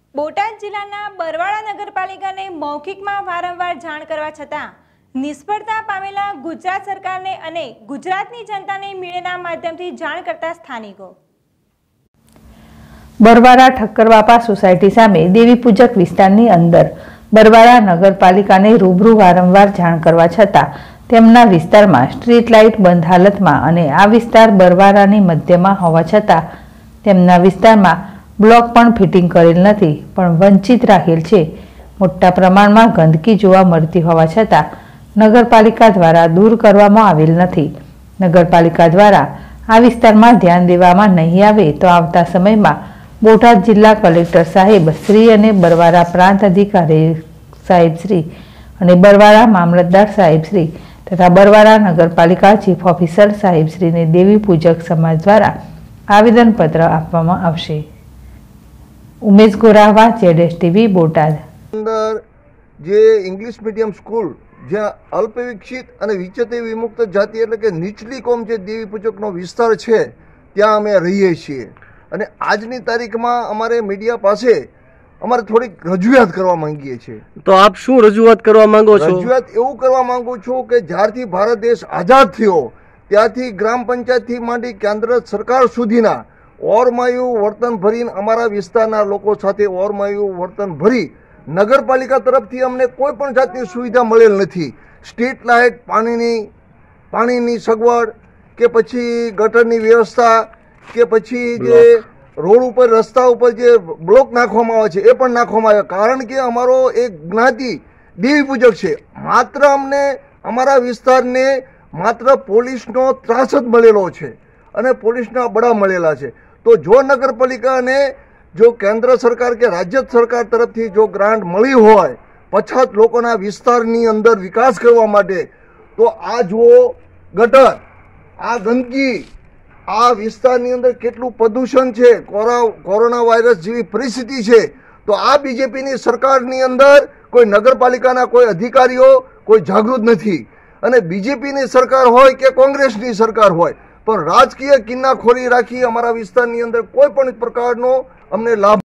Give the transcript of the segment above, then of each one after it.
બોટાદ જિલ્લાના બરવાળા નગરપાલિકાને મૌખિકમાં વારંવાર જાણ કરવા છતાં નિષ્ફળતા પામેલા ગુજરાત સરકારને અને ગુજરાતની જનતાને મીડિયાના માધ્યમથી જાણ કરતા સ્થાનિકો બરવાળા ઠક્કરબાપા સોસાયટી સામે દેવી પૂજક વિસ્તારની અંદર બરવાળા નગરપાલિકાને રૂબરૂ વારંવાર જાણ કરવા છતાં તેમના વિસ્તારમાં સ્ટ્રીટ લાઇટ બંધ હાલતમાં અને આ વિસ્તાર બરવાળાની મધ્યમાં હોવા છતાં તેમના વિસ્તારમાં બ્લોક પણ ફિટિંગ કરેલ નથી પણ વંચિત રાખેલ છે। મોટા પ્રમાણમાં ગંદકી જોવા મળતી હોવા છતાં નગરપાલિકા દ્વારા દૂર કરવામાં આવેલ નથી। નગરપાલિકા દ્વારા આ વિસ્તારમાં ધ્યાન દેવામાં નહીં આવે તો આવતા સમયમાં બોટાદ જિલ્લા કલેક્ટર સાહેબ શ્રી અને બરવાળા પ્રાંત અધિકારી સાહેબ શ્રી અને બરવાળા મામલતદાર સાહેબ શ્રી તથા બરવાળા નગરપાલિકા ચીફ ઓફિસર સાહેબ શ્રીને દેવી પૂજક સમાજ દ્વારા આવેદનપત્ર આપવામાં આવશે। उमेश गोरावा जेडेस टीवी बोटाद अंदर जे इंग्लिश मीडियम स्कूल ज्यां अल्पविकसित અને વિચેતી વિમુક્ત જાતિ એટલે કે નીચલી કોમ જે દેવી પૂજકનો વિસ્તાર છે ત્યાં અમે રહીએ છીએ અને આજની તારીખમાં અમારે મીડિયા પાસે અમારે થોડીક રજૂઆત કરવા માંગીએ છીએ। તો આપ શું રજૂઆત કરવા માંગો છો? રજૂઆત એવું કરવા માંગુ છું કે જ્યારથી ભારત દેશ આઝાદ થયો ત્યારથી ગ્રામ પંચાયતથી માંડી કેન્દ્ર સરકાર સુધીના ઓરમાયુ વર્તન ભરીને અમારા વિસ્તારના લોકો સાથે ઓરમાયુ વર્તન ભરી નગરપાલિકા તરફથી અમને કોઈ પણ જાતની સુવિધા મળેલ નથી। સ્ટ્રીટ લાઇટ, પાણીની સગવડ કે પછી ગટરની વ્યવસ્થા કે પછી જે રોડ ઉપર રસ્તા ઉપર જે બ્લોક નાખવામાં આવે છે એ પણ નાખવામાં આવે, કારણ કે અમારો એક જ્ઞાતિ દેવી પૂજક છે। માત્ર અમને અમારા વિસ્તારને માત્ર પોલીસનો ત્રાસ જ મળેલો છે અને પોલીસના બળા મળેલા છે। તો જો નગરપાલિકાને જો કેન્દ્ર સરકાર કે રાજ્ય સરકાર તરફથી જો ગ્રાન્ટ મળી હોય પછાત લોકોના વિસ્તારની અંદર વિકાસ કરવા માટે, તો આ જુઓ ગટર, આ ગંદકી, આ વિસ્તારની અંદર કેટલું પ્રદૂષણ છે, કોરોના વાયરસ જેવી પરિસ્થિતિ છે, તો આ બીજેપીની સરકારની અંદર કોઈ નગરપાલિકાના કોઈ અધિકારીઓ કોઈ જાગૃત નથી। અને બીજેપીની સરકાર હોય કે કોંગ્રેસની સરકાર હોય પણ રાજકીય કિન્નાખોરી રાખી અમારા વિસ્તારની અંદર કોઈ પણ પ્રકારનો અમને લાભ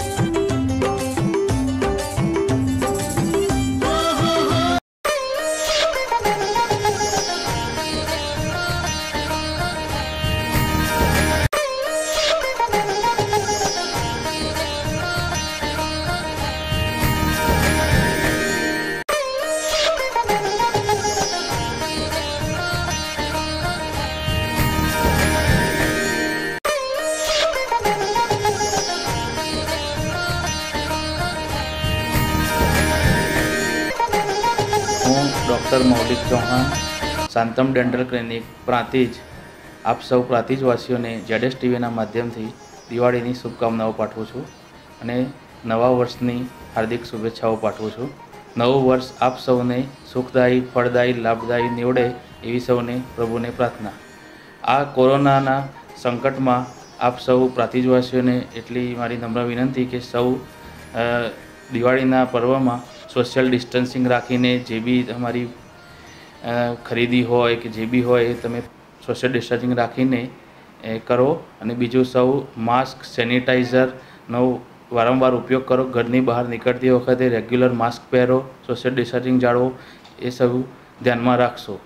doctor Maulik Chauhan, Shantam dental clinic Prantij, आप सौ प्रांतिजवासीओने जेडेस टीवीना माध्यमथी दिवाळीनी शुभकामनाओं पाठवुं छुं अने नवा वर्षनी हार्दिक शुभेच्छाओं पाठवुं छुं। नवुं वर्ष आप सौने सुखदायी, फलदायी, लाभदायी निवडे एवी सौने प्रभुने प्रार्थना। आ कोरोनाना संकटमां आप सौ प्रांतिजवासीओने एटली मारी नम्र विनंती के सौ दिवाळीना पर्वमां सोशल डिस्टन्सिंग राखीने जे भी तमारी खरीदी होय के जे भी होय तमे सोशल डिस्टन्सिंग राखीने करो अने बीजू सौ मास्क, सेनिटाइजरनो वारंवार उपयोग करो। घरनी बहार निकळती वखते रेग्युलर मास्क पहेरो, सोशल डिस्टन्सिंग जाळवो, ए सब ध्यानमां राखशो।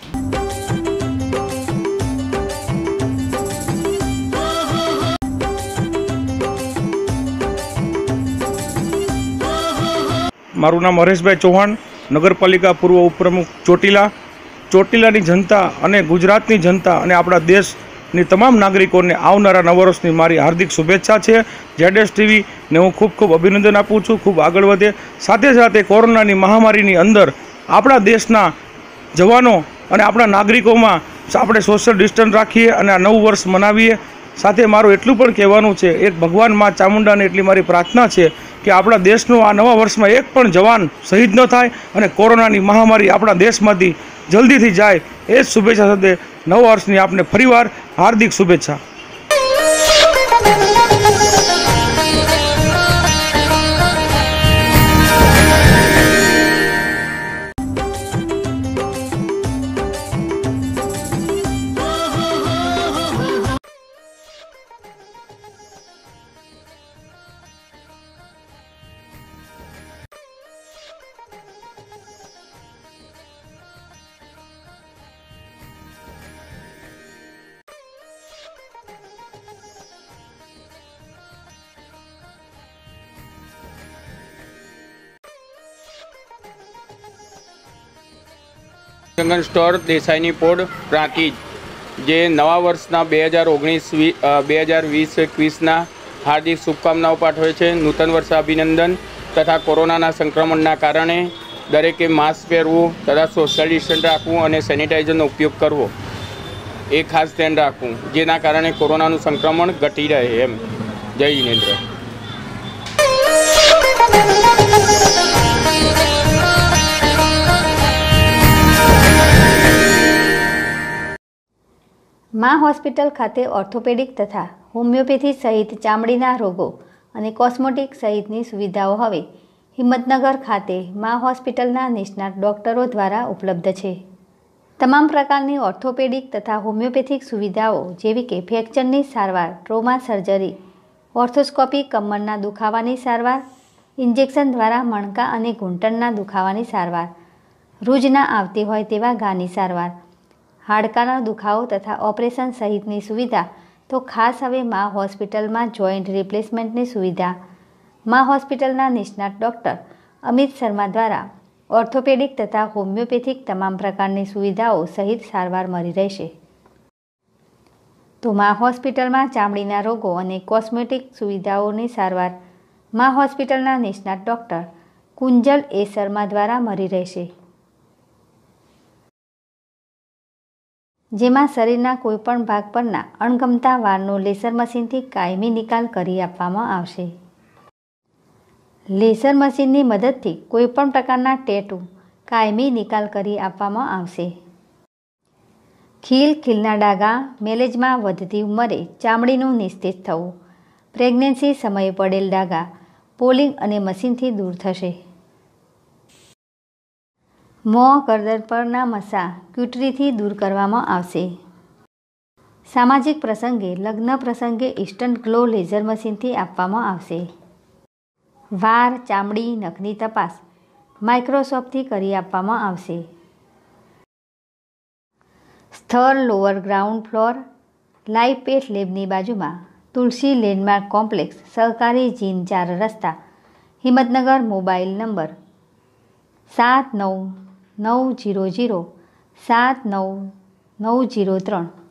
मारू नाम हरेशभाई चौहान, नगरपालिका पूर्व उपप्रमुख ચોટીલા। ચોટીલાની જનતા અને ગુજરાતની જનતા અને આપણા દેશની તમામ નાગરિકોને આવનારા નવા વર્ષની મારી હાર્દિક શુભેચ્છા છે। જેડેસ ટીવીને હું ખૂબ ખૂબ અભિનંદન આપું છું, ખૂબ આગળ વધે। સાથે સાથે કોરોનાની મહામારીની અંદર આપણા દેશના જવાનો અને આપણા નાગરિકોમાં આપણે સોશિયલ ડિસ્ટન્સ રાખીએ અને આ નવું વર્ષ મનાવીએ। સાથે મારું એટલું પણ કહેવાનું છે, એક ભગવાન મા ચામુંડાને એટલી મારી પ્રાર્થના છે કે આપણા દેશનો આ નવા વર્ષમાં એક પણ જવાન શહીદ ન થાય અને કોરોનાની મહામારી આપણા દેશમાંથી જલ્દીથી જાય, એ જ શુભેચ્છા સાથે નવા વર્ષની આપને ફરીવાર હાર્દિક શુભેચ્છા। જંગલ સ્ટોર દેસાઈની પોડ પ્રાંતિજ જે નવા વર્ષના 2020-21ના હાર્દિક શુભકામનાઓ પાઠવે છે. નૂતન વર્ષ અભિનંદન તથા કોરોનાના સંક્રમણના કારણે દરેકે માસ્ક પહેરવું તથા સોશિયલ ડિસ્ટન્સ રાખવું અને સેનિટાઈઝરનો ઉપયોગ કરવો એ ખાસ ધ્યાન રાખવું, જેના કારણે કોરોનાનું સંક્રમણ ઘટી રહે એમ. જય જિનેન્દ્ર. મા હોસ્પિટલ ખાતે ઓર્થોપેડિક તથા હોમિયોપેથી સહિત ચામડીના રોગો અને કોસ્મેટિક સહિતની સુવિધાઓ હવે હિંમતનગર ખાતે મા હોસ્પિટલના નિષ્ણાત ડૉક્ટરો દ્વારા ઉપલબ્ધ છે. તમામ પ્રકારની ઓર્થોપેડિક તથા હોમિયોપેથિક સુવિધાઓ જેવી કે ફ્રેક્ચરની સારવાર, ટ્રોમા સર્જરી, ઓર્થોસ્કોપી, કમરના દુખાવાની સારવાર, ઇન્જેક્શન દ્વારા મણકા અને ઘૂંટણના દુખાવાની સારવાર, રૂજ ના આવતી હોય તેવા ઘાની સારવાર, હાડકાનો દુખાવો તથા ઓપરેશન સહિતની સુવિધા તો ખાસ હવે મા હોસ્પિટલમાં જોઈન્ટ રિપ્લેસમેન્ટની સુવિધા મા હોસ્પિટલના નિષ્ણાત ડૉક્ટર અમિત શર્મા દ્વારા ઓર્થોપેડિક તથા હોમિયોપેથિક તમામ પ્રકારની સુવિધાઓ સહિત સારવાર મળી રહેશે. તો મા હોસ્પિટલમાં ચામડીના રોગો અને કોસ્મેટિક સુવિધાઓની સારવાર મા હોસ્પિટલના નિષ્ણાત ડૉક્ટર કુંજલ એ શર્મા દ્વારા મળી રહેશે, જેમાં શરીરના કોઈપણ ભાગ પરના અણગમતા વાળનો લેસર મશીનથી કાયમી નિકાલ કરી આપવામાં આવશે. લેસર મશીનની મદદથી કોઈપણ પ્રકારના ટેટુ કાયમી નિકાલ કરી આપવામાં આવશે. ખીલના ડાઘા, મેલેજમાં વધતી ઉંમરે ચામડીનું નિસ્તેજ થવું, પ્રેગ્નન્સી સમયે પડેલ ડાઘા પોલિંગ અને મશીનથી દૂર થશે. મોં, ગરદન પરના મસા ક્યુટરીથી દૂર કરવામાં આવશે. સામાજિક પ્રસંગે, લગ્ન પ્રસંગે ઇન્સ્ટન્ટ ગ્લો લેઝર મશીનથી આપવામાં આવશે. વાળ, ચામડી, નખની તપાસ માઇક્રોસ્કોપથી કરી આપવામાં આવશે. સ્થળ lower ground floor, live pet લેબની બાજુમાં, તુલસી લેન્ડમાર્ક કોમ્પ્લેક્સ, સહકારી જીન 4 રસ્તા, હિંમતનગર. Mobile number 7990079903.